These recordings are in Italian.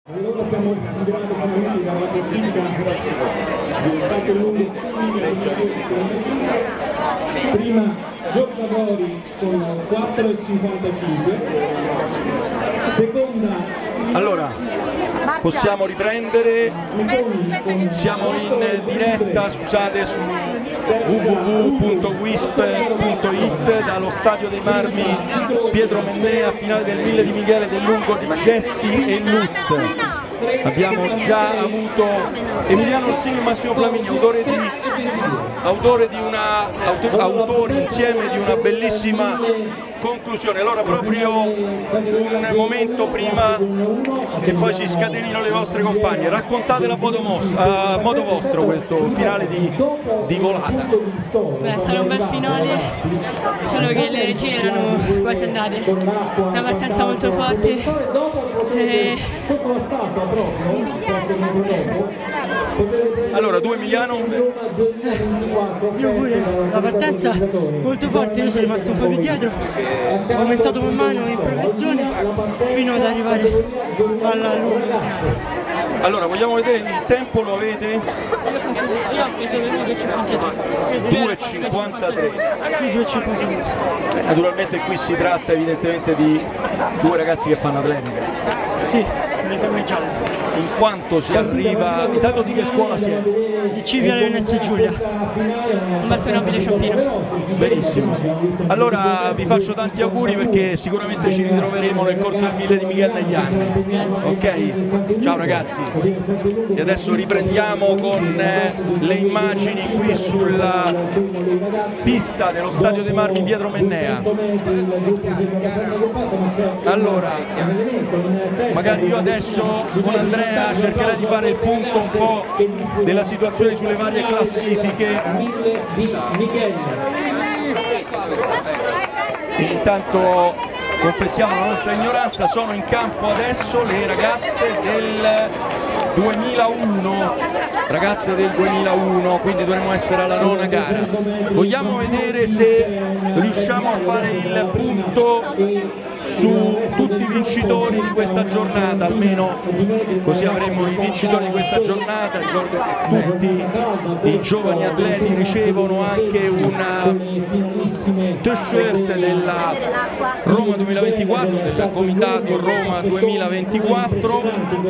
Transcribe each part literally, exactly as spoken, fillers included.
Allora siamo liberati finalmente dalla classifica del salto lungo prima Giorgia Bori con quattro e cinquantacinque, seconda. Allora, possiamo riprendere, siamo in diretta, scusate, su w w w punto wisp punto it dallo Stadio dei Marmi Pietro Mennea, finale del mille di Michele del lungo di Jesse e Lutz. Abbiamo già avuto Emiliano Orsini e Massimo Flamini, autore di, autore di una, auto, autori insieme di una bellissima conclusione. Allora, proprio un momento prima che poi si scatenino le vostre compagne, raccontatela a modo, a modo vostro questo finale di, di volata. Beh, sarà un bel finale, solo che le regie erano quasi andate, una partenza molto forte e... Allora, tu Emiliano? Io pure, la partenza molto forte, io sono rimasto un po' più dietro, ho aumentato man mano in progressione fino ad arrivare alla lunga finale. Allora, vogliamo vedere il tempo, lo avete? Io ho preso per due e cinquantatré. due e cinquantatré. Qui due e cinquantatré. Eh, naturalmente qui si tratta evidentemente di due ragazzi che fanno atletica. Sì, le fiamme gialle. In quanto si arriva, intanto di che scuola si è? Il C Viale Venezia e Giulia. Umberto Nobile Ciampino. Benissimo. Allora vi faccio tanti auguri perché sicuramente ci ritroveremo nel corso del mille di Michele negli anni. Ok? Ciao ragazzi. E adesso riprendiamo con eh, le immagini qui sulla pista dello Stadio dei Marmi Pietro Mennea. Allora, magari io adesso con Andrea cercherà di fare il punto un po' della situazione sulle varie classifiche. Intanto confessiamo la nostra ignoranza, sono in campo adesso le ragazze del duemilauno, ragazze del duemilauno, quindi dovremmo essere alla nona gara. Vogliamo vedere se riusciamo a fare il punto su tutti i vincitori di questa giornata, almeno così avremo i vincitori di questa giornata. Ricordo che tutti i giovani atleti ricevono anche una t-shirt della Roma duemilaventiquattro, del comitato Roma duemilaventiquattro,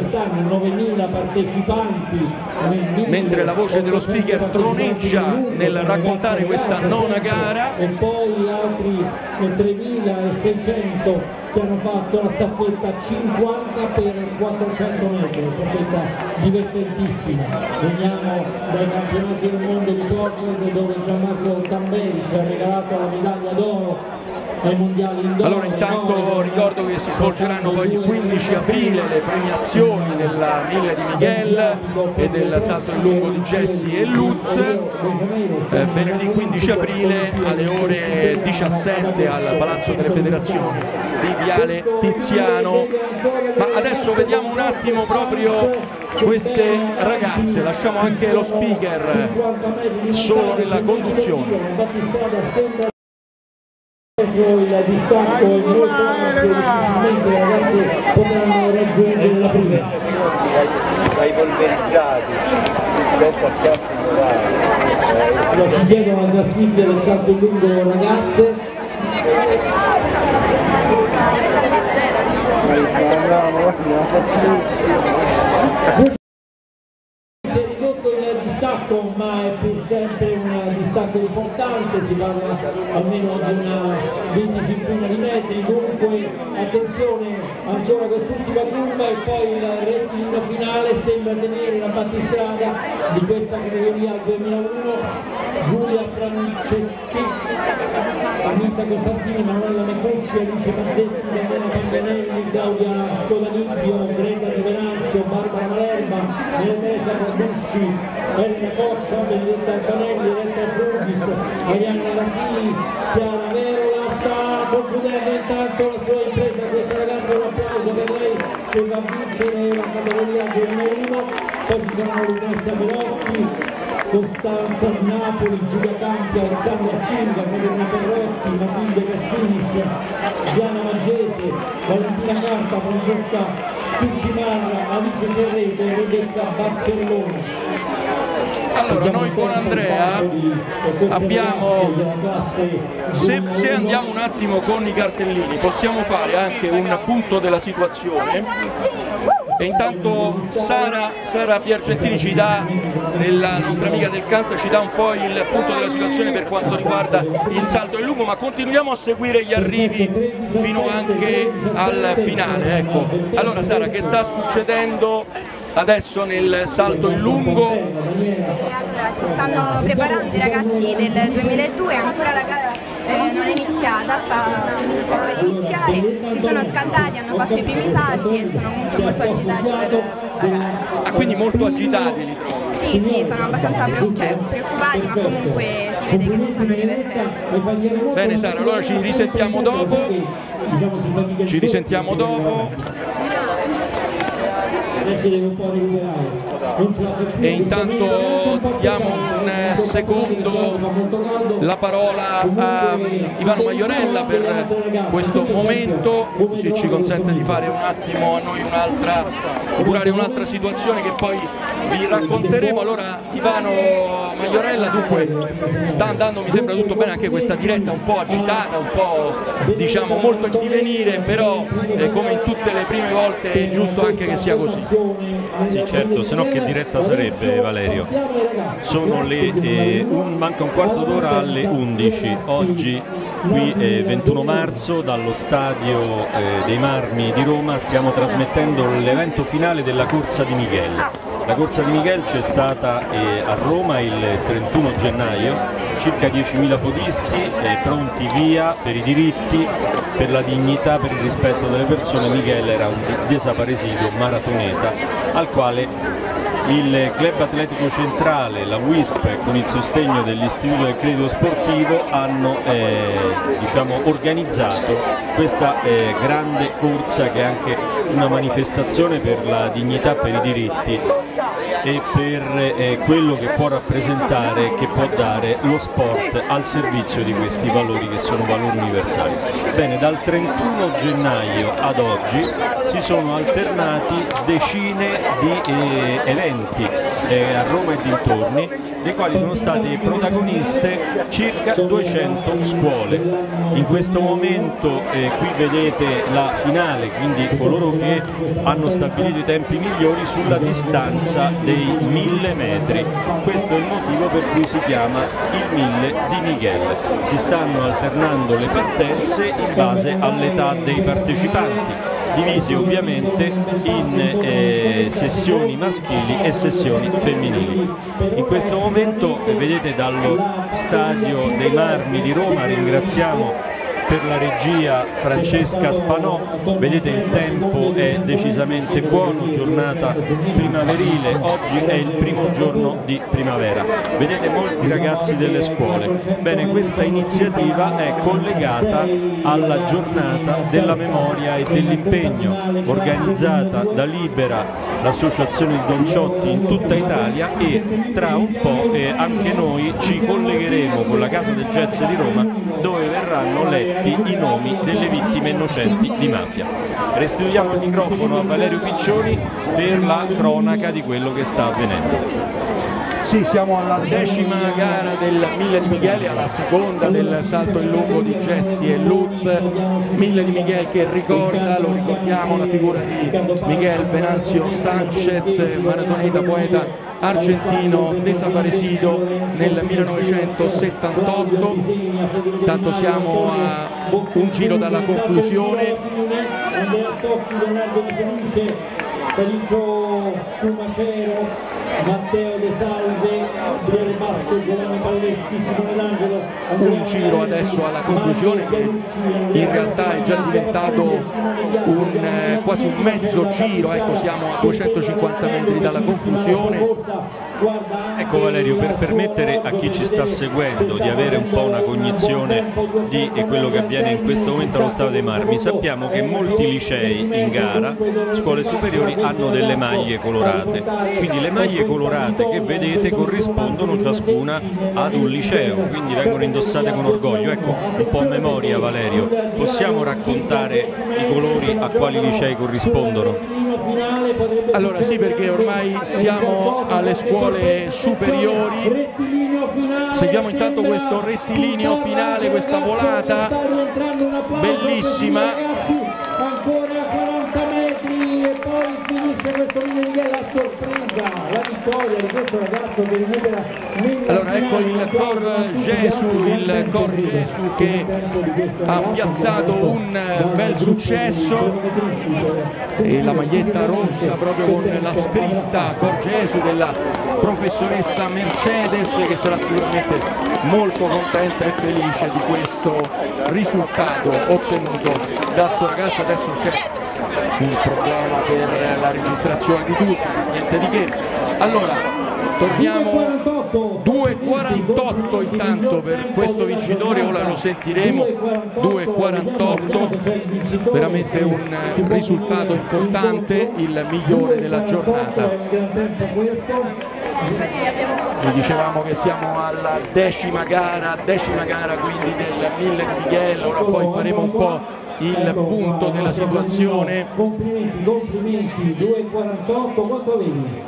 mentre la voce dello speaker troneggia nel raccontare questa nona gara. E poi altri tremilaseicento che hanno fatto la staffetta cinquanta per quattrocento metri, una staffetta divertentissima. Veniamo dai campionati del mondo di Portland dove Gianmarco Tamberi ci ha regalato la medaglia d'oro ai mondiali indoor. Allora intanto ricordo che si svolgeranno poi il quindici aprile le premiazioni della mille di Michele e del salto in lungo di Jesse e Lutz, eh, venerdì quindici aprile alle ore diciassette al Palazzo delle Federazioni di Viale Tiziano. Ma adesso vediamo un attimo proprio queste ragazze, lasciamo anche lo speaker solo nella conduzione. Il distacco è molto ampio, difficilmente le ragazze potranno raggiungere la prima. Dai polverizzati, senza schiaffi morali. Allora ci chiedono la classifica del salto in lungo ragazze. Si è ridotto il distacco, ma è pur sempre un distacco importante, si parla almeno di una venticinquina di metri, dunque attenzione ancora quest'ultima curva e poi il rettilineo finale sembra tenere la battistrada di questa categoria al duemilauno. Giulia Francetti, Anita Costantini, Manuela Mecusci, Alice Mazzetti, Daniela Pampanelli, Claudia Scodaniglio, Greta Di Venanzio, Barbara Malerba, Maria Teresa Corducci, Elena Coccia, Benedetta Albanelli, Eletta Frugis, Arianna Rafini, Chiara Verola. Sta concludendo intanto la sua impresa questa ragazza, un applauso per lei che va a vincere la categoria duemilauno. Poi ci sono Lucrezia Perotti, Costanza di Napoli, Giulia Campia, Alessandra Stinga, Caterina Perrotti, Matilde Cassinis, Diana Maggese, Valentina Carta, Francesca Allora, noi con Andrea abbiamo, se, se andiamo un attimo con i cartellini, possiamo fare anche un punto della situazione e intanto Sara, Sara Piergentini ci dà, della nostra amica del canto, ci dà un po' il punto della situazione per quanto riguarda il salto in lungo, ma continuiamo a seguire gli arrivi fino anche al finale. Ecco. Allora Sara, che sta succedendo adesso nel salto in lungo? Allora, si stanno preparando i ragazzi del duemiladue, ancora la gara eh, non è iniziata, sta, sta per iniziare, si sono scaldati, hanno fatto i primi salti e sono comunque molto agitati per questa gara. Ah, quindi molto agitati li trovo? Sì, sì, sono abbastanza pre cioè, preoccupati, ma comunque si vede che si stanno divertendo. Bene Sara, allora ci risentiamo dopo, ci risentiamo dopo. E intanto diamo un secondo la parola a Ivano Maiorella per questo momento, così ci consente di fare un attimo a noi un'altra, curare un'altra situazione che poi vi racconteremo. Allora Ivano Maiorella, dunque sta andando, mi sembra tutto bene, anche questa diretta un po' agitata, un po' diciamo molto in divenire, però eh, come in tutte le prime volte è giusto anche che sia così. Sì certo, se no che diretta sarebbe, Valerio? Sono le eh, un, manca un quarto d'ora alle undici, oggi qui eh, ventuno marzo dallo stadio eh, dei Marmi di Roma stiamo trasmettendo l'evento finale della corsa di Miguel. La corsa di Miguel c'è stata eh, a Roma il trentuno gennaio, circa diecimila podisti eh, pronti via per i diritti, per la dignità, per il rispetto delle persone. Miguel era un desaparecido maratoneta al quale il Club Atletico Centrale, la W I S P con il sostegno dell'Istituto del Credito Sportivo hanno eh, diciamo, organizzato questa eh, grande corsa che è anche una manifestazione per la dignità, per i diritti e per eh, quello che può rappresentare, che può dare lo sport al servizio di questi valori che sono valori universali. Bene, dal trentuno gennaio ad oggi si sono alternati decine di eh, eventi eh, a Roma e dintorni, dei quali sono state protagoniste circa duecento scuole. In questo momento eh, qui vedete la finale, quindi coloro che hanno stabilito i tempi migliori sulla distanza dei mille metri. Questo è il motivo per cui si chiama il mille di Miguel. Si stanno alternando le partenze in base all'età dei partecipanti, divisi ovviamente in eh, sessioni maschili e sessioni femminili. In questo momento eh, vedete dallo stadio dei Marmi di Roma, ringraziamo per la regia Francesca Spanò, vedete il tempo è decisamente buono, giornata primaverile, oggi è il primo giorno di primavera, vedete molti ragazzi delle scuole. Bene, questa iniziativa è collegata alla giornata della memoria e dell'impegno organizzata da Libera, l'associazione di Don Ciotti in tutta Italia, e tra un po' eh, anche noi ci collegheremo con la Casa del Jazz di Roma, dove verranno letti i nomi delle vittime innocenti di mafia. Restituiamo il microfono a Valerio Piccioni per la cronaca di quello che sta avvenendo. Sì, siamo alla decima gara del mille di Miguel, alla seconda del salto in lungo di Jesse e Lutz. mille di Miguel che ricorda, lo ricordiamo, la figura di Miguel Venancio Sanchez, maratoneta, poeta argentino desaparecido nel millenovecentosettantotto. Intanto siamo a un giro dalla conclusione. Felicio Fumacero, Matteo De Salve, Gabriele Basso, Giovanni Paoleschi, Simone D'Angelo. Un giro adesso alla conclusione che in realtà è già diventato un, eh, quasi un mezzo giro, ecco, siamo a duecentocinquanta metri dalla conclusione. Ecco Valerio, per permettere a chi ci sta seguendo di avere un po' una cognizione di quello che avviene in questo momento allo Stadio dei Marmi, sappiamo che molti licei in gara, scuole superiori, hanno delle maglie colorate, quindi le maglie colorate che vedete corrispondono ciascuna ad un liceo, quindi vengono indossate con orgoglio. Ecco, un po' a memoria Valerio, possiamo raccontare i colori a quali licei corrispondono? finale potrebbe... Allora sì, perché ormai siamo alle scuole superiori. Seguiamo intanto questo rettilineo finale, questa volata bellissima. Ancora quaranta metri e poi finisce questo Miguel a sorpresa, la vittoria di questo ragazzo che recupera nella allora ecco il Cor Gesù, il Cor Gesù che ha piazzato un bel successo e la maglietta rossa proprio con la scritta Cor Gesù della professoressa Mercedes, che sarà sicuramente molto contenta e felice di questo risultato ottenuto dal suo ragazzo. Adesso c'è un problema per la registrazione di tutti, niente di che. Allora torniamo, due e quarantotto intanto per questo vincitore, ora lo sentiremo, due e quarantotto, veramente un risultato importante, il migliore della giornata. Vi dicevamo che siamo alla decima gara, decima gara quindi del mille di Miguel, ora poi faremo un po' il punto della situazione. Complimenti, complimenti, due e quarantotto, quanto avevi?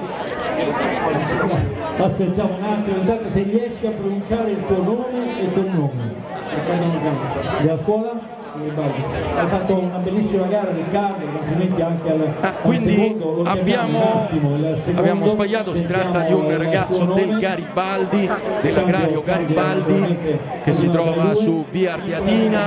Aspettiamo un attimo, intanto se riesci a pronunciare il tuo nome e il tuo nome. Della scuola? Hai fatto una bellissima gara, Riccardo, complimenti anche al, ah, quindi al secondo, abbiamo, abbiamo sbagliato, si tratta di un ragazzo del Garibaldi, dell'agrario Garibaldi, che si trova su via Ardiatina,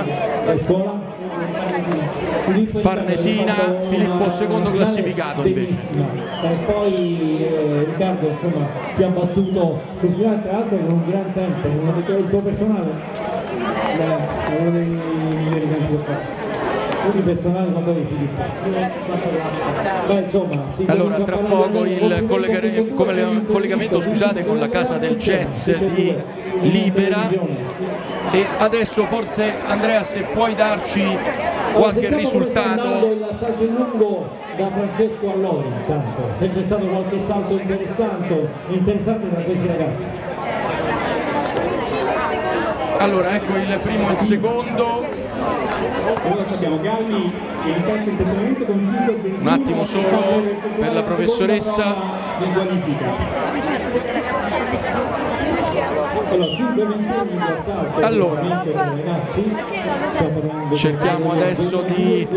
Farnesina, Filippo secondo classificato invece. E poi eh, Riccardo insomma ti ha battuto sul finale, tra l'altro con un gran tempo, il tuo personale? Beh, uno dei migliori tempi che ho fatto. Il personale quando avevi Filippo? Beh, insomma, allora tra poco il collega collegamento scusate con la casa del jazz di Libera, e adesso forse Andrea se puoi darci qualche risultato. Il salto in lungo da Francesco Allori, intanto se c'è stato qualche salto interessante interessante tra questi ragazzi. Allora ecco il primo e il secondo. Ora sappiamo Galli in terzo intensamente con cinque. Un attimo solo per la professoressa. Allora cerchiamo adesso di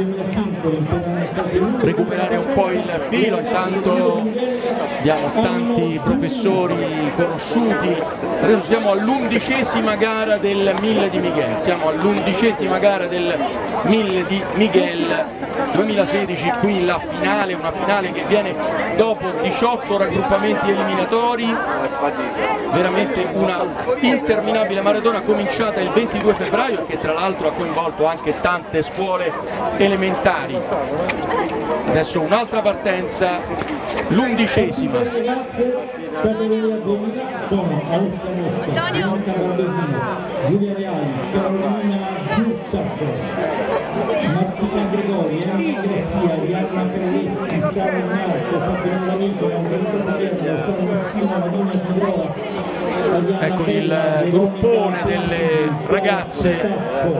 recuperare un po' il filo, intanto diamo tanti professori conosciuti. Adesso siamo all'undicesima gara del mille di Miguel, siamo all'undicesima gara del mille di Miguel duemilasedici, qui la finale, una finale che viene dopo diciotto raggruppamenti eliminatori, veramente una interminabile maratona cominciata il ventidue febbraio, che tra l'altro ha coinvolto anche tante scuole elementari. Adesso un'altra partenza, l'undicesima. Categoria duemila sono Alessia Mosca, Bianca Barbesino, Giulia Reali, Carolina Giuzzatto, Martina Gregori, Elena Gressia, Rianna Carletti, Sara Marco, Safina D'Amico, Andrea Taverna, Sara Messina, Madonna Cidrova. Ecco il gruppone delle ragazze.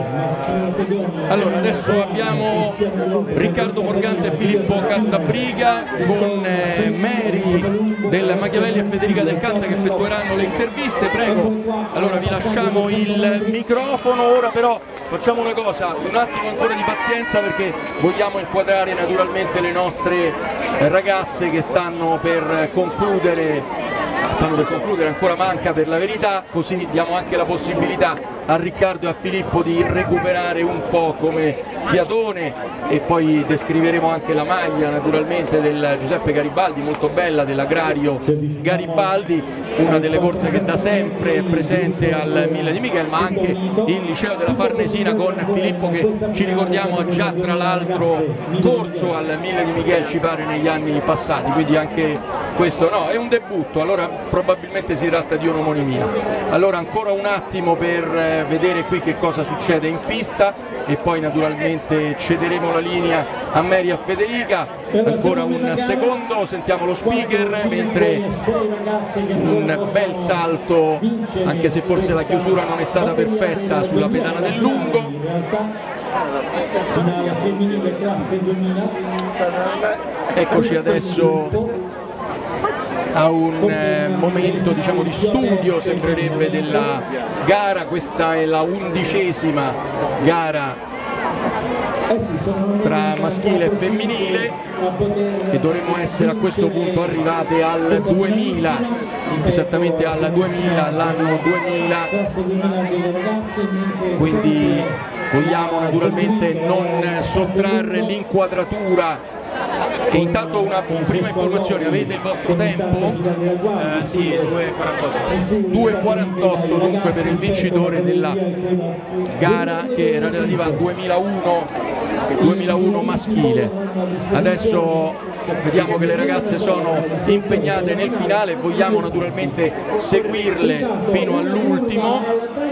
Allora adesso abbiamo Riccardo Morgante e Filippo Cantabriga con eh, Mary del Machiavelli e Federica Del Canta che effettueranno le interviste. Prego, allora vi lasciamo il microfono. Ora però facciamo una cosa, un attimo ancora di pazienza, perché vogliamo inquadrare naturalmente le nostre ragazze che stanno per concludere stanno per concludere, ancora manca per la verità, così diamo anche la possibilità a Riccardo e a Filippo di recuperare un po' come fiatone, e poi descriveremo anche la maglia naturalmente del Giuseppe Garibaldi, molto bella, dell'agrario Garibaldi, una delle corse che da sempre è presente al mille di Miguel, ma anche il liceo della Farnesina con Filippo, che ci ricordiamo ha già tra l'altro corso al mille di Miguel, ci pare, negli anni passati, quindi anche questo no, è un debutto, allora probabilmente si tratta di un'omonimia. Allora ancora un attimo per vedere qui che cosa succede in pista e poi naturalmente cederemo la linea a Mary e a Federica. Ancora un secondo, sentiamo lo speaker, mentre un bel salto, anche se forse la chiusura non è stata perfetta sulla pedana del lungo. Finale femminile classe duemila. Eccoci adesso a un eh, momento, diciamo, di studio, sembrerebbe, della gara. Questa è la undicesima gara tra maschile e femminile e dovremmo essere a questo punto arrivate al duemila, esattamente al duemila, all'anno duemila, quindi vogliamo naturalmente non sottrarre l'inquadratura. E intanto una prima informazione: avete il vostro tempo? Eh, sì, due e quarantotto. due e quarantotto dunque per il vincitore della gara che era relativa al duemilauno, duemilauno maschile. Adesso vediamo che le ragazze sono impegnate nel finale, vogliamo naturalmente seguirle fino all'ultimo.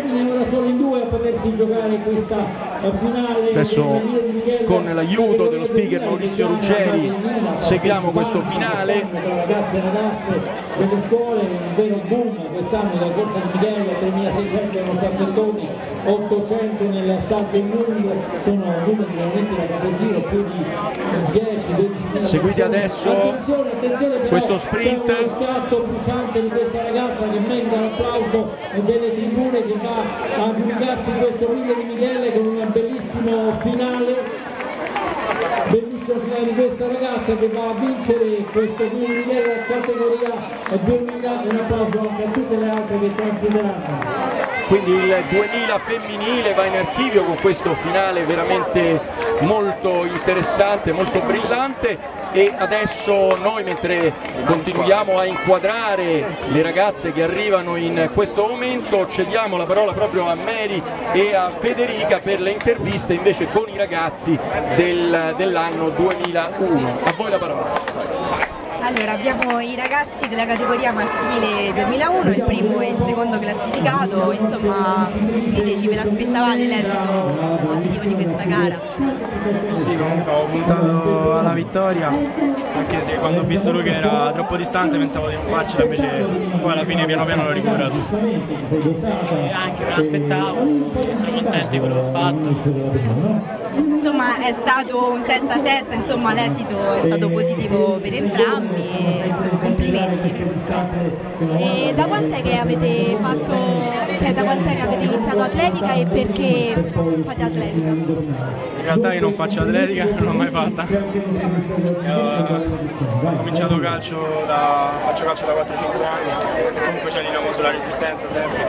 Adesso con l'aiuto dello speaker Maurizio Ruggeri seguiamo questo finale. Ragazze e ragazze delle scuole, un vero boom quest'anno della corsa di Michele, tremilaseicento erano staffettoni, ottocento nel salto in lungo, sono numeri veramente da capogiro, più di dieci dodici. Seguite adesso attenzione, attenzione, questo sprint. C'è uno scatto bruciante di questa ragazza che merita l'applauso delle tribune, che va a giudicarsi questo mille di Michele con un bellissimo finale. Bellissimo finale di questa ragazza che va a vincere questo mille della categoria duemila, e un applauso anche a tutte le altre che transiteranno. Quindi il duemila femminile va in archivio con questo finale veramente molto interessante, molto brillante. E adesso noi, mentre continuiamo a inquadrare le ragazze che arrivano in questo momento, cediamo la parola proprio a Mary e a Federica per le interviste invece con i ragazzi del, dell'anno duemilauno. A voi la parola. Allora, abbiamo i ragazzi della categoria maschile duemilauno, il primo e il secondo classificato. Insomma, diteci, ve l'aspettavate l'esito positivo di questa gara? Sì, comunque ho puntato alla vittoria, anche se quando ho visto lui che era troppo distante pensavo di non farcela, invece poi alla fine piano piano l'ho recuperato. E anche me l'aspettavo, sono contento di quello che ho fatto. Insomma, è stato un testa a testa, insomma l'esito è stato positivo per entrambi, e, insomma, complimenti. E da quant'è che avete fatto, cioè da quant'è che avete iniziato atletica e perché fate atletica? In realtà io non faccio atletica, non l'ho mai fatta. Ho cominciato calcio da, faccio calcio da quattro cinque anni e comunque ci alleniamo sulla resistenza sempre.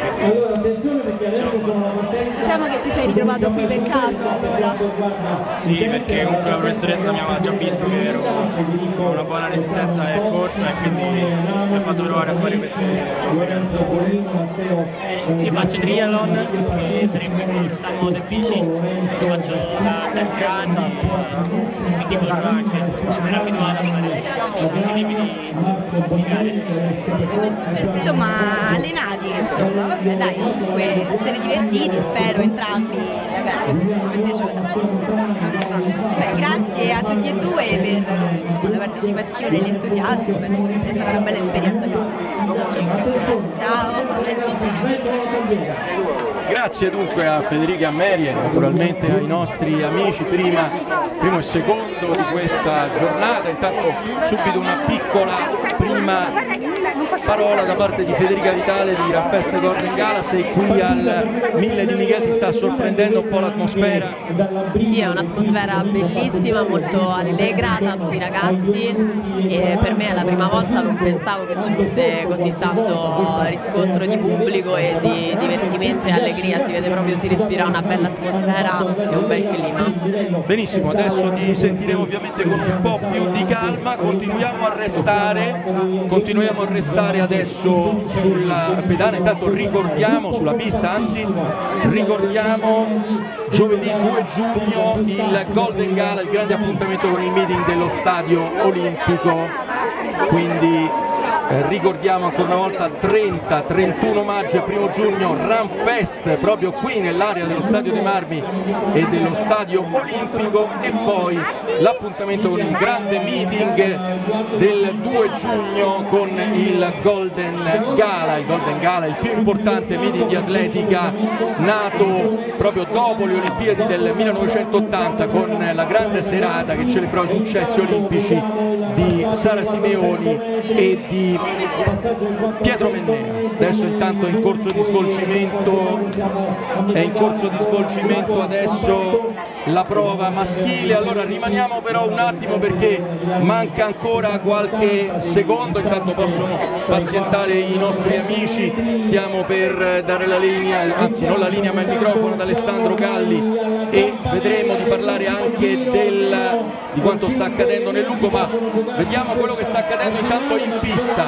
Diciamo che ti sei ritrovato qui per caso allora? Sì, perché comunque la professoressa mi aveva già visto che ero con una buona resistenza e corsa e quindi mi ha fatto provare a fare queste, queste gare. Io faccio triathlon, che sarebbe corsa, moto e bici, lo faccio da sette anni, quindi corro anche, sono abituato a fare questi tipi di, di gare. Insomma, allenati, insomma, vabbè dai, comunque siete divertiti, spero entrambi, la gara mi è piaciuta. Beh, grazie a tutti e due per, insomma, la partecipazione e l'entusiasmo, penso che sia stata una bella esperienza per tutti. Ciao! Grazie dunque a Federica e a Mary e naturalmente ai nostri amici prima, primo e secondo di questa giornata. Intanto subito una piccola prima parola da parte di Federica Vitale di Ranfest Golden Gala. Sei qui al mille di Michele, ti sta sorprendendo un po' l'atmosfera? Sì, è un'atmosfera bellissima, molto allegra, tanti ragazzi e per me è la prima volta, non pensavo che ci fosse così tanto riscontro di pubblico e di divertimento e allegria, si vede proprio, si respira una bella atmosfera e un bel clima. Benissimo, adesso ti sentiremo ovviamente con un po' più di calma, continuiamo a restare, continuiamo a restare adesso sulla pedana. Intanto ricordiamo sulla pista, anzi ricordiamo giovedì due giugno il Golden Gala, il grande appuntamento con il meeting dello Stadio Olimpico, quindi eh, ricordiamo ancora una volta trenta trentuno maggio e primo giugno Ranfest proprio qui nell'area dello Stadio dei Marmi e dello Stadio Olimpico, e poi l'appuntamento con il grande meeting del due giugno con il Golden Gala, il Golden Gala, il più importante meeting di atletica nato proprio dopo le Olimpiadi del millenovecentottanta, con la grande serata che celebrò i successi olimpici di Sara Simeoni e di Pietro Mennea. Adesso intanto è in corso di svolgimento, è in corso di svolgimento adesso la prova maschile. Allora rimaniamo però un attimo perché manca ancora qualche secondo, intanto possono pazientare i nostri amici, stiamo per dare la linea, anzi non la linea ma il microfono ad Alessandro Galli e vedremo di parlare anche del, di quanto sta accadendo nel Lugo, ma vediamo quello che sta accadendo intanto in pista.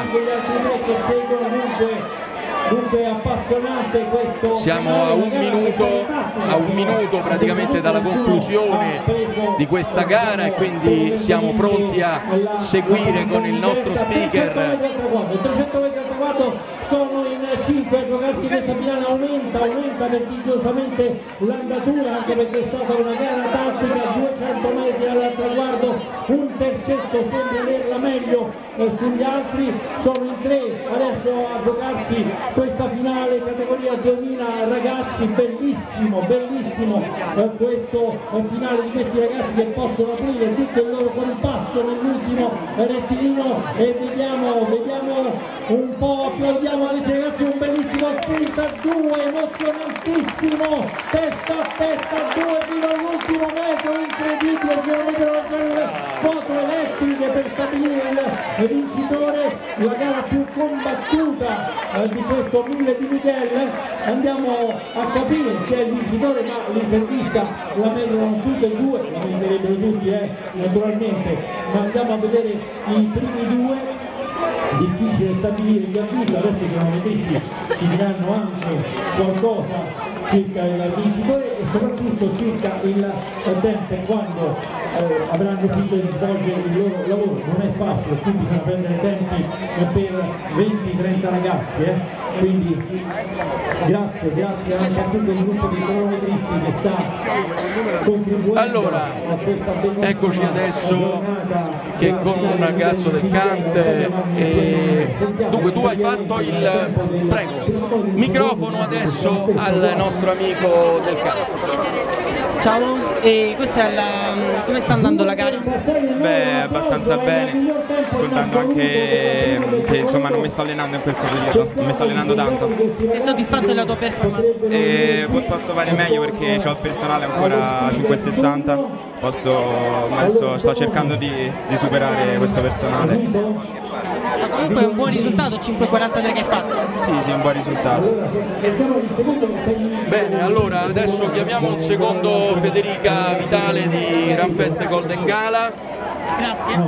Siamo a un minuto, a un minuto praticamente dalla conclusione di questa gara e quindi siamo pronti a seguire con il nostro speaker. Sono in cinque a giocarsi questa finale, aumenta, aumenta vertiginosamente l'andatura anche perché è stata una gara tattica, duecento metri al traguardo, un terzetto sembra averla meglio eh, sugli altri, sono in tre adesso a giocarsi questa finale categoria duemila ragazzi, bellissimo, bellissimo eh, questo eh, finale di questi ragazzi che possono aprire tutto il loro compasso nell'ultimo rettilineo e vediamo, vediamo un po', applaudiamo questi ragazzi, un bellissimo sprint a due, emozionantissimo, testa a testa a due fino all'ultimo metro, incredibile, geometro delle foto elettriche per stabilire il vincitore, la gara più combattuta eh, di questo mille di Michele. Andiamo a capire chi è il vincitore, ma l'intervista la meritano tutte e due, la meriterebbero tutti eh, naturalmente, ma andiamo a vedere i primi due. Difficile stabilire gli avvisi, adesso i cronometristi ci diranno anche qualcosa circa il vincitore e soprattutto circa il tempo quando eh, avranno finito di svolgere il loro lavoro. Non è facile, qui bisogna prendere tempi per venti trenta ragazzi, eh? Quindi grazie, grazie anche a tutto il gruppo di cronometristi che sta contribuendo allora, a questa bellissima eccoci adesso che con un ragazzo del Cante e... dunque tu hai fatto il prego microfono adesso al nostro amico del Cante. Ciao, e questa è la... come sta andando la gara? Beh, abbastanza bene, contando anche che insomma non mi sto allenando in questo periodo, non mi sto allenando tanto. Sei soddisfatto della tua performance? E posso fare meglio perché ho il personale ancora cinque e sessanta, posso, adesso sto cercando di, di superare questo personale. Comunque è un buon risultato, cinque e quarantatré che hai fatto. Sì, sì, un buon risultato. Bene, allora adesso chiamiamo un secondo Federica Vitale di Runfest Golden Gala. Grazie.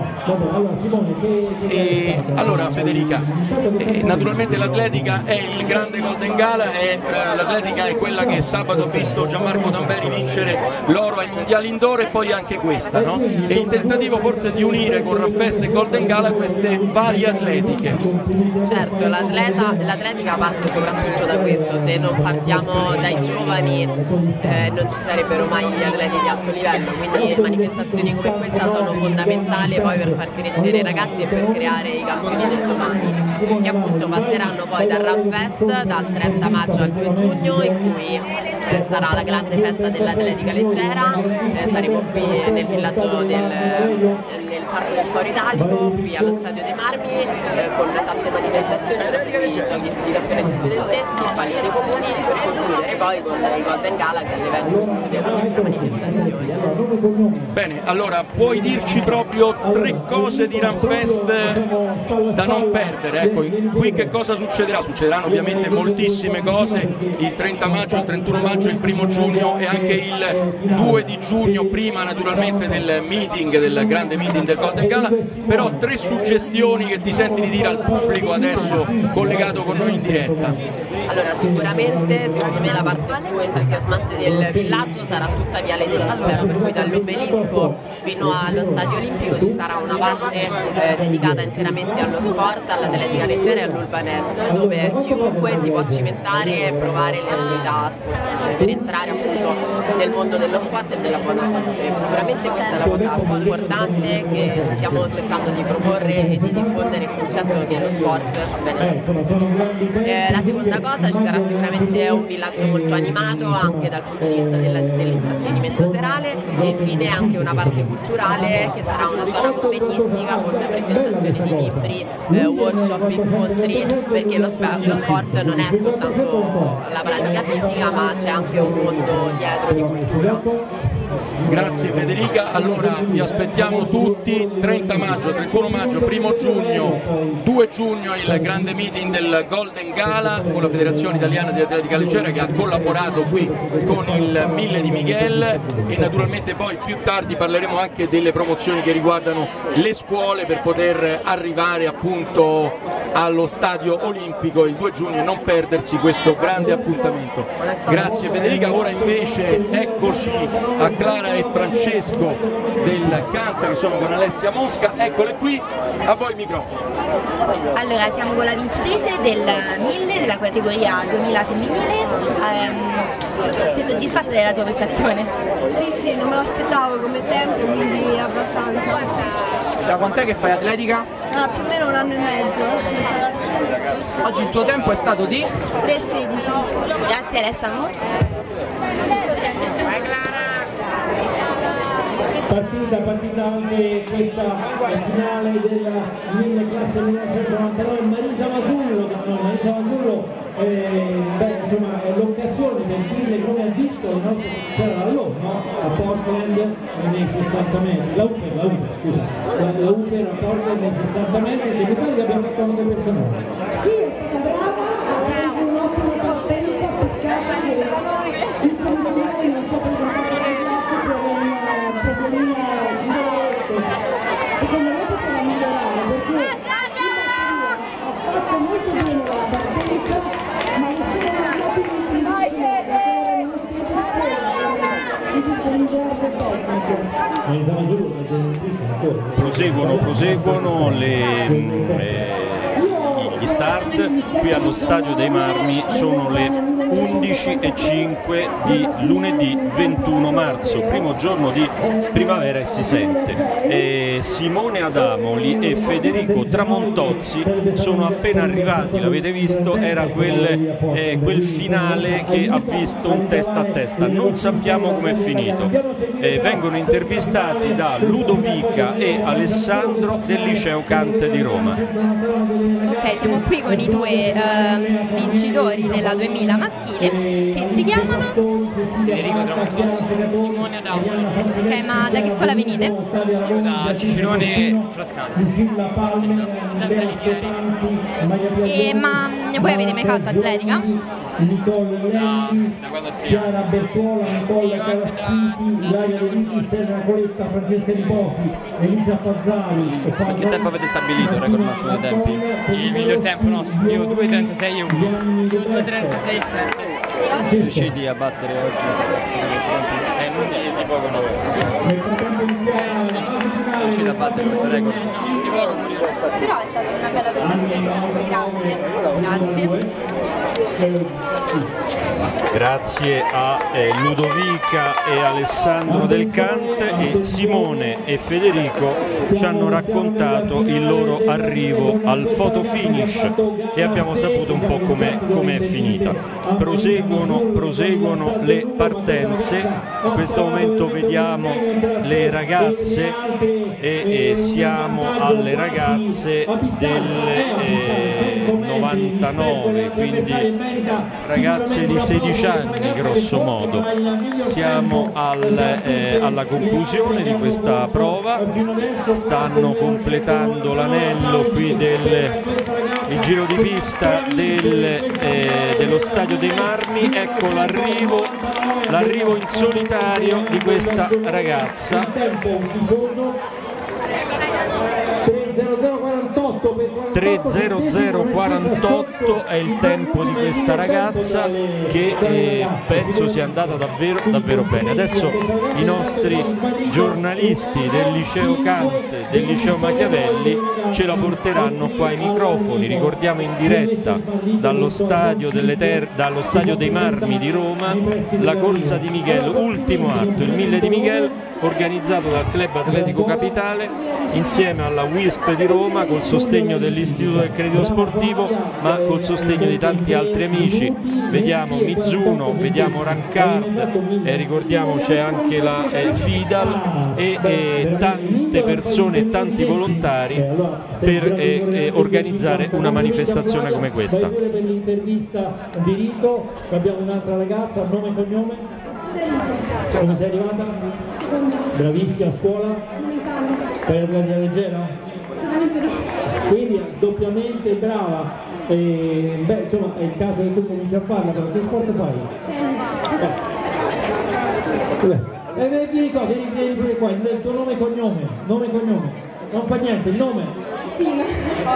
E allora Federica, eh, naturalmente l'atletica è il grande Golden Gala e eh, l'atletica è quella che sabato ha visto Gianmarco Tamberi vincere l'oro ai mondiali indoor e poi anche questa, no? E il tentativo forse è di unire con Runfest e Golden Gala queste varie atletiche. Certo, l'atleta, l'atletica parte soprattutto da questo, se non partiamo dai giovani eh, non ci sarebbero mai gli atleti di alto livello, quindi manifestazioni come questa sono fondamentali poi per far crescere i ragazzi e per creare i campioni del domani, che appunto passeranno poi dal Runfest dal trenta maggio al due giugno, in cui eh, sarà la grande festa dell'atletica leggera, eh, saremo qui nel villaggio del, nel parco del Foro Italico, qui allo Stadio dei Marmi, eh, con tante manifestazioni, i giochi di campionati studenteschi, il palio dei comuni, per concludere poi con il Golden Gala che è l'evento della nostra manifestazione. Bene, allora puoi dirci proprio tre cose di Runfest da non perdere, ecco, qui che cosa succederà? Succederanno ovviamente moltissime cose, il trenta maggio, il trentuno maggio, il primo giugno e anche il due di giugno, prima naturalmente del meeting, del grande meeting del Golden Gala, però tre suggestioni che ti senti di dire al pubblico adesso collegato con noi in diretta. Allora sicuramente secondo me la parte più entusiasmante del villaggio sarà tutta Viale dell'Albero, per cui dall'obelisco fino allo Stadio Olimpico ci sarà una parte eh, dedicata interamente allo sport, all'atletica leggera e all'Urbanet, dove chiunque si può cimentare e provare le attività sportive per entrare appunto nel mondo dello sport e della buona salute. Sicuramente questa è la cosa più importante che stiamo cercando di proporre e di diffondere il concetto che lo sport fa bene alla salute. Eh, la seconda cosa, ci sarà sicuramente un villaggio molto animato anche dal punto di vista dell'intrattenimento serale e infine anche una parte culturale che sarà una zona convegnistica con presentazioni di libri, eh, workshop, incontri, perché lo, lo sport non è soltanto la pratica fisica ma c'è anche un mondo dietro di cultura. Grazie Federica, allora vi aspettiamo tutti trenta maggio, trentuno maggio, primo giugno, due giugno il grande meeting del Golden Gala con la Federazione Italiana di Atletica Leggera che ha collaborato qui con il Mille di Miguel e naturalmente poi più tardi parleremo anche delle promozioni che riguardano le scuole per poter arrivare appunto allo Stadio Olimpico il due giugno e non perdersi questo grande appuntamento. Grazie Federica, ora invece eccoci a Clara e Francesco del Canta che sono con Alessia Mosca, eccole qui, a voi il microfono. Allora siamo con la vincitrice del mille della categoria duemila femminile, ehm, sei soddisfatta della tua prestazione? Sì sì, non me lo aspettavo come tempo, quindi abbastanza. Da quant'è che fai atletica? Ah, più o meno un anno e mezzo. Oggi il tuo tempo è stato di? tre sedici. Grazie Alessia Mosca. Partita, partita anche questa finale della mille classe millenovecentonovantanove, Marisa Masullo, no, Marisa Masullo eh, beh, insomma, è l'occasione per dirle come ha visto il nostro, c'era la Loro, no? A Portland nei sessanta metri, la Uper, la Uper, scusa, la, la Uper a Portland nei sessanta metri, e mi pare che abbiamo fatto anche personaggi. Sì, è stata brava, ha preso un'ottima partenza, peccato che in semifinale non sia presentato sul piatto per un problemino di diretto. Secondo me poteva migliorare perché in batteria ha fatto molto bene la partenza, ma gli sono mancati gli ultimi dieci metri che erano siete stelle, si dice in gergo tecnico. Proseguono, proseguono le, eh, gli start qui allo Stadio dei Marmi, sono le undici e cinque di lunedì ventuno marzo, primo giorno di primavera e si sente. E Simone Adamoli e Federico Tramontozzi sono appena arrivati, l'avete visto, era quel, eh, quel finale che ha visto un testa a testa, non sappiamo com'è finito. Eh, vengono intervistati da Ludovica e Alessandro del Liceo Cante di Roma. Ok, siamo qui con i due ehm, vincitori della duemila maschile che si chiamano Federico Tramontozzi, Simone Adamoli. Ok, ma da che scuola venite? Io da Cicerone Frascati. Sì, da Taglieri. E ma voi avete mai fatto atletica? Sì. Da, da quando sei anni? Sì, io anche da, da che tempo avete stabilito il record massimo dei tempi? Il miglior tempo nostro, io due trentasei e uno. due trentasei e sette. Riusciti a battere oggi? Eh, non di, di poco no. Riusciti a battere questo record? Di poco. Però è stata una bella prestazione, grazie. Grazie. Grazie a eh, Ludovica e Alessandro del Cante, e Simone e Federico ci hanno raccontato il loro arrivo al photo finish e abbiamo saputo un po' come com è finita. Proseguono, proseguono le partenze, in questo momento vediamo le ragazze e, e siamo alle ragazze del eh, novantanove, quindi ragazze di sedici anni grosso modo. Siamo al, eh, alla conclusione di questa prova, stanno completando l'anello qui del il giro di pista del, eh, dello Stadio dei Marmi. Ecco l'arrivo l'arrivo in solitario di questa ragazza. tre zero zero quarantotto tre zero zero quarantotto è il tempo di questa ragazza che eh, penso sia andata davvero, davvero bene. Adesso i nostri giornalisti del liceo Kant, del liceo Machiavelli ce la porteranno qua ai microfoni. Ricordiamo in diretta dallo stadio, delle ter dallo stadio dei Marmi di Roma la corsa di Miguel, ultimo atto, il mille di Miguel, organizzato dal Club Atletico Capitale insieme alla W I S P di Roma, col sostegno dell'Istituto del Credito Sportivo, ma col sostegno di tanti altri amici. Vediamo Mizuno, vediamo Rancard, e ricordiamo c'è anche la eh, Fidal e, e tante persone e tanti volontari per eh, eh, organizzare una manifestazione come questa. Per l'intervista di Rito abbiamo un'altra ragazza, nome e cognome? Come sei arrivata? Bravissima a scuola? Per la via leggera? Quindi doppiamente brava. E, beh, insomma, è il caso che tu cominci a farla, però che sport fai? Eh, eh, vieni qua, vieni, vieni pure qua, il tuo nome e cognome, nome e cognome. Non fa niente, il nome? Martina.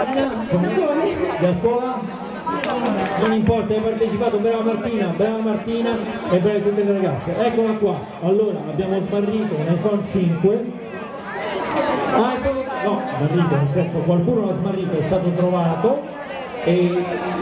La scuola? Non importa, hai partecipato, brava Martina, brava Martina e brave tutte le ragazze. Eccola qua, allora abbiamo smarrito, ne sono cinque. Ah, è stato, no, smarrito, nel senso qualcuno l'ha smarrito, è stato trovato e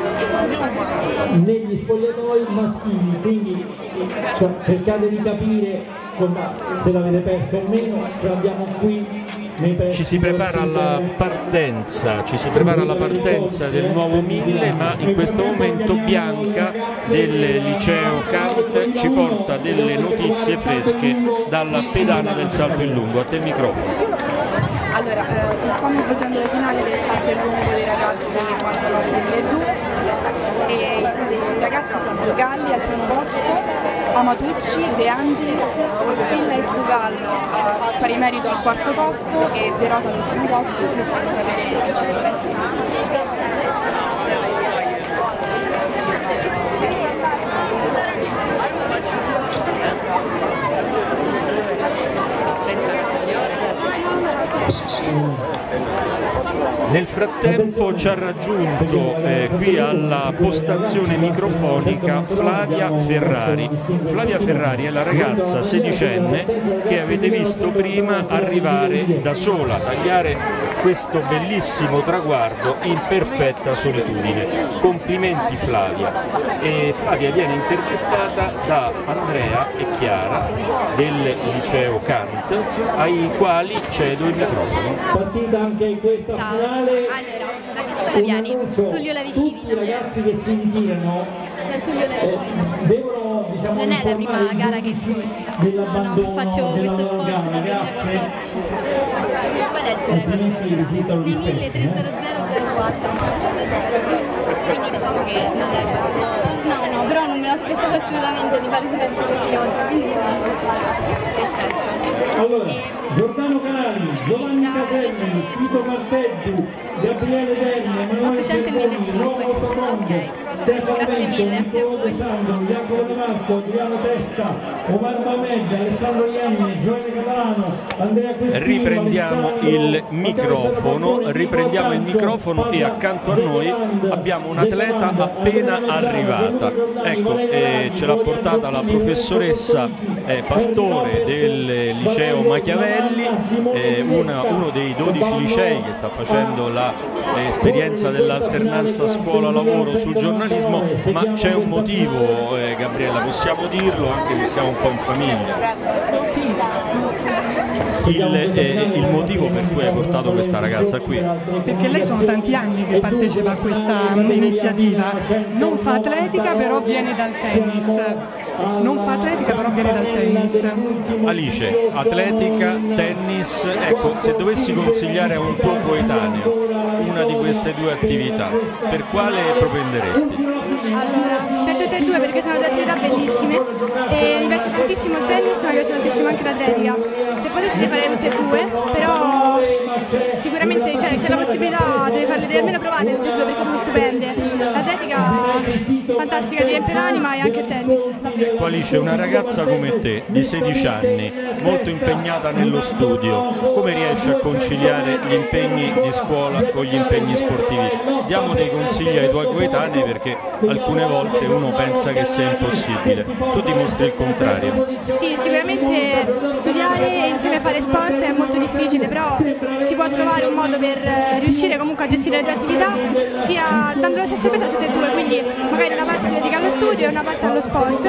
negli spogliatoi maschili, quindi cioè, cercate di capire insomma se l'avete perso o meno, ce l'abbiamo qui. Ci si prepara alla partenza, ci si prepara alla partenza del nuovo mille, ma in questo momento Bianca del liceo Kant ci porta delle notizie fresche dalla pedana del salto in lungo. A te il microfono. Allora, eh, si stanno svolgendo le finali del salto in lungo dei ragazzi quarantanove duemiladue e i ragazzi sono Galli al primo posto, Amatucci, De Angelis, Orsilla e Fugallo a pari merito al quarto posto e De Rosa al primo posto per farvi sapere il vincitore. Nel frattempo ci ha raggiunto eh, qui alla postazione microfonica Flavia Ferrari. Flavia Ferrari è la ragazza sedicenne che avete visto prima arrivare da sola, tagliare questo bellissimo traguardo in perfetta solitudine. Complimenti Flavia. E Flavia viene intervistata da Andrea e Chiara del liceo Kant, ai quali cedo il microfono. Partita anche in questa finale. Allora, da che scuola vieni? Tullio Lavicivita. Tutti i ragazzi che si ritirano Da Tullio Lavicivita. devono, diciamo, Non è la prima gara che dell'abbandono faccio della questo loro sport gara, dal grazie. Qual è il tuo record personale? Nei mille tre zero zero zero quattro. Quindi diciamo che non l'hai fatto. No, no, però non me l'aspettavo assolutamente di fare un tempo così oggi, quindi perfetto. Allora, Giordano Canali, Giovanni Caselli, Tito Marteggi, Gabriele Denne, Emanuele Ferroni, Roma Ottomonte, Stefano Vento, Niccolo De Sandro, Jacopo De Marco, Adriano Testa, Omar Mamed, Alessandro Ianni, Gioele Catalano, Andrea Cristino. Riprendiamo il microfono, riprendiamo il microfono e accanto a noi abbiamo un'atleta appena arrivata. Ecco, eh, ce l'ha portata la professoressa eh, Pastore del liceo Machiavelli, eh, una, uno dei dodici licei che sta facendo l'esperienza dell'alternanza scuola-lavoro sul giornalismo, ma c'è un motivo, eh, Gabriella, possiamo dirlo anche se siamo un po' in famiglia. Il, eh, il motivo per cui hai portato questa ragazza qui? Perché lei sono tanti anni che partecipa a questa iniziativa, non fa atletica però viene dal tennis, non fa atletica però viene dal tennis. Alice, atletica, tennis, ecco, se dovessi consigliare a un tuo coetaneo una di queste due attività, per quale propenderesti? Allora, per tutte e due perché sono due attività bellissime e mi piace tantissimo il tennis ma mi piace tantissimo anche l'atletica. Se potessi le farei tutte e due, però sicuramente cioè, c'è la possibilità di farle, di almeno provare tutte e due perché sono stupende. L'atletica fantastica, ti riempie l'anima e anche il tennis. Ecco Alice, una ragazza come te di sedici anni, molto impegnata nello studio, come riesce a conciliare gli impegni di scuola con gli impegni sportivi? Diamo dei consigli ai tuoi coetanei perché alcune volte uno pensa che sia impossibile, tu dimostri il contrario. Sì, sicuramente studiare e insieme fare sport è molto difficile, però si può trovare un modo per riuscire comunque a gestire le tue attività, sia dando lo stesso peso a tutte e due, quindi magari una parte si dedica allo studio e una parte allo sport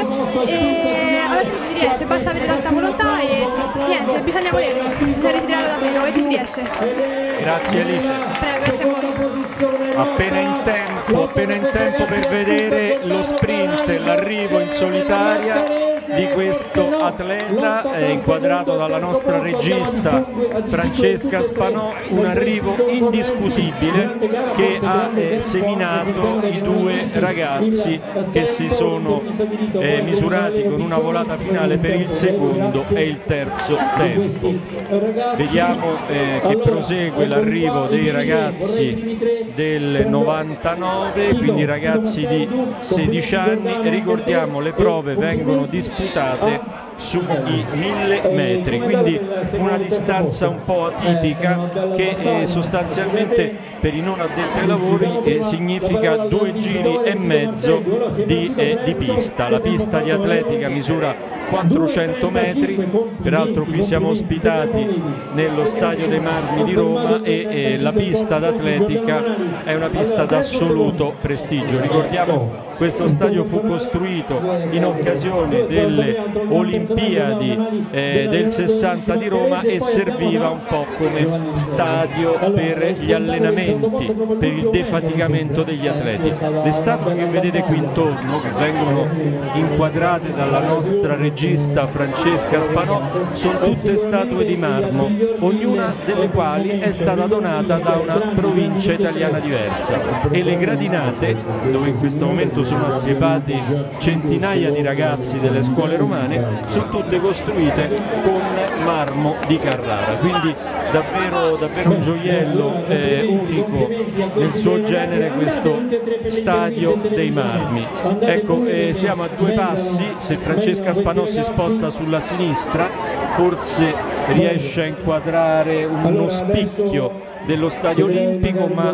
e alla fine ci si riesce, basta avere tanta volontà e niente, bisogna volerlo, bisogna desiderarlo davvero e ci si riesce. Grazie Alice. Prego, grazie a voi. Appena in tempo, appena in tempo per vedere lo sprint, l'arrivo in solitaria di questo atleta eh, inquadrato dalla nostra regista Francesca Spanò, un arrivo indiscutibile che ha eh, seminato i due ragazzi che si sono eh, misurati con una volata finale per il secondo e il terzo tempo. Vediamo eh, che prosegue l'arrivo dei ragazzi del novantanove, quindi ragazzi di sedici anni. Ricordiamo, le prove vengono disputate sui mille metri, quindi una distanza un po' atipica che eh, sostanzialmente per i non addetti ai lavori eh, significa due giri e mezzo di, eh, di pista. La pista di atletica misura quattrocento metri, peraltro qui siamo ospitati nello Stadio dei Marmi di Roma e, e la pista d'atletica è una pista d'assoluto prestigio. Ricordiamo, questo stadio fu costruito in occasione delle Olimpiadi eh, del sessanta di Roma e serviva un po' come stadio per gli allenamenti, per il defaticamento degli atleti. Le statue che vedete qui intorno, che vengono inquadrate dalla nostra regista Francesca Spanò, sono tutte statue di marmo, ognuna delle quali è stata donata da una provincia italiana diversa, e le gradinate, dove in questo momento sono assiepati centinaia di ragazzi delle scuole romane, sono tutte costruite con marmo di Carrara, quindi davvero, davvero un gioiello eh, unico nel suo genere questo Stadio dei Marmi. Ecco, eh, siamo a due passi, se Francesca Spanò si sposta sulla sinistra forse riesce a inquadrare uno spicchio dello Stadio Olimpico, ma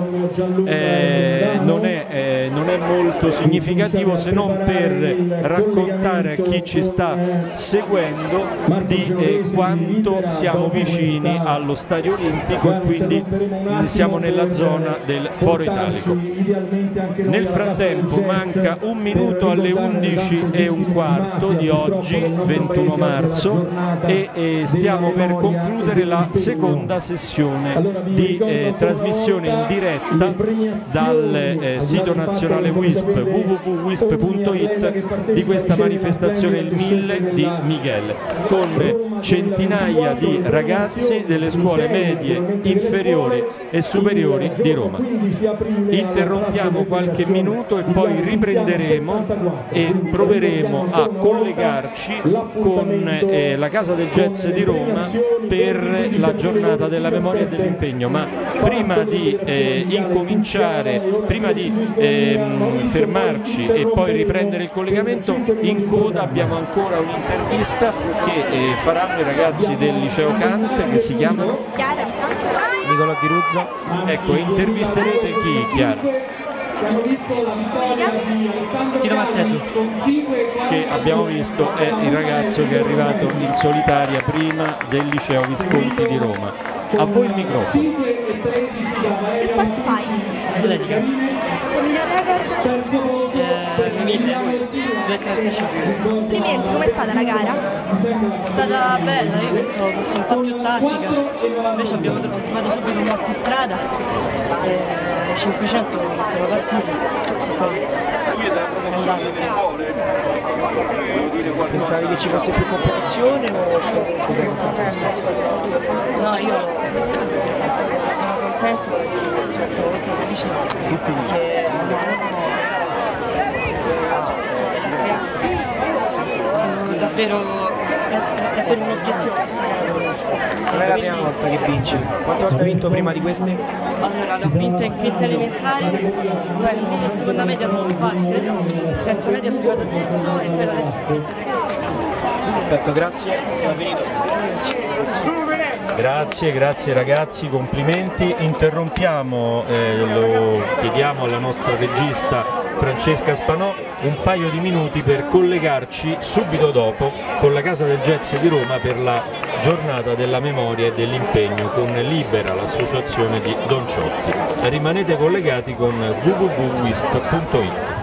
eh, non, è, eh, non è molto significativo, se non per raccontare a chi ci sta seguendo di eh, quanto siamo vicini allo Stadio Olimpico e quindi siamo nella zona del Foro Italico. Nel frattempo manca un minuto alle undici e un quarto di oggi, ventuno marzo, e, e stiamo per concludere la seconda sessione di Eh, trasmissione in diretta dal eh, sito nazionale W I S P, w w w punto wisp punto it, di questa manifestazione il mille di Miguel, con centinaia di ragazzi delle scuole medie, inferiori e superiori di Roma. Interrompiamo qualche minuto e poi riprenderemo e proveremo a collegarci con eh, la Casa del Jazz di Roma per la giornata della memoria e dell'impegno, ma prima di eh, incominciare, prima di eh, fermarci e poi riprendere il collegamento, in coda abbiamo ancora un'intervista che eh, faranno i ragazzi del liceo Kant, che si chiamano Chiara di Nicolò Di Ruzza. Ecco, intervisterete chi, Chiara? Tino Martello, che abbiamo visto è il ragazzo che è arrivato in solitaria prima del liceo Visconti di Roma. A voi il microfono. Che sport fai? atletica. Il tuo miglior record? Eh, mille, due trentacinque. Complimenti, com'è stata la gara? È stata bella, io pensavo fosse un po' più tattica, invece abbiamo trovato subito un morto in strada e cinquecento sono partiti. Pensavi che ci fosse più competizione o cos'è contento lo stesso? No, io sono contento, cioè, sono molto felice perché abbiamo molto questa gara, sono davvero è davvero un obiettivo questa gara. Non è la prima volta che vinci. Quante volte hai vinto prima di queste? Allora, l'ho vinta in quinta elementare, poi in seconda media non l'ho fatte, terza media sono arrivato terzo e per adesso ho vinto tre consecutive. Perfetto, grazie. Siamo finito. Grazie, grazie ragazzi, complimenti. Interrompiamo, eh, lo chiediamo alla nostra regista Francesca Spanò, un paio di minuti per collegarci subito dopo con la Casa del Jazz di Roma per la giornata della memoria e dell'impegno con Libera, l'associazione di Don Ciotti. Rimanete collegati con w w w punto wisp punto it.